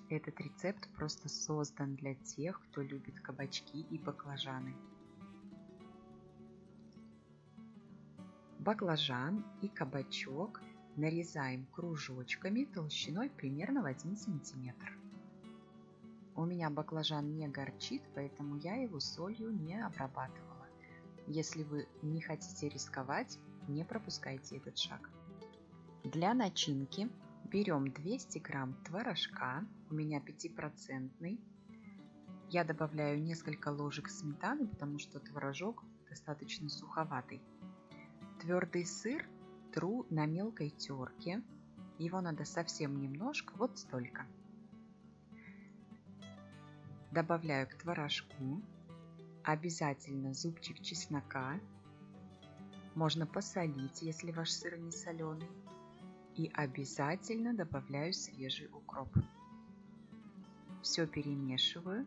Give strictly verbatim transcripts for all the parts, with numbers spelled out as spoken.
Этот рецепт просто создан для тех, кто любит кабачки и баклажаны. Баклажан и кабачок нарезаем кружочками толщиной примерно в один сантиметр. У меня баклажан не горчит, поэтому я его солью не обрабатывала. Если вы не хотите рисковать, не пропускайте этот шаг. Для начинки берем двести грамм творожка, у меня пятипроцентный. Я добавляю несколько ложек сметаны, потому что творожок достаточно суховатый. Твердый сыр тру на мелкой терке. Его надо совсем немножко, вот столько. Добавляю к творожку обязательно зубчик чеснока. Можно посолить, если ваш сыр не соленый. И обязательно добавляю свежий укроп. Все перемешиваю.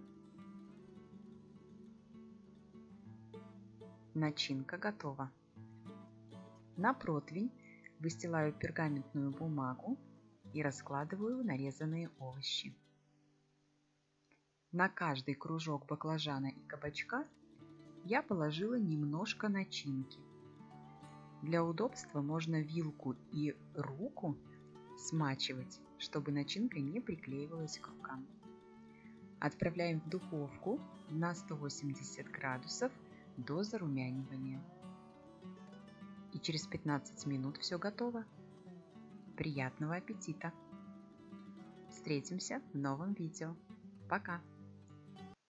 Начинка готова. На противень выстилаю пергаментную бумагу и раскладываю нарезанные овощи. На каждый кружок баклажана и кабачка я положила немножко начинки. Для удобства можно вилку и руку смачивать, чтобы начинка не приклеивалась к рукам. Отправляем в духовку на сто восемьдесят градусов до зарумянивания. И через пятнадцать минут все готово. Приятного аппетита! Встретимся в новом видео. Пока!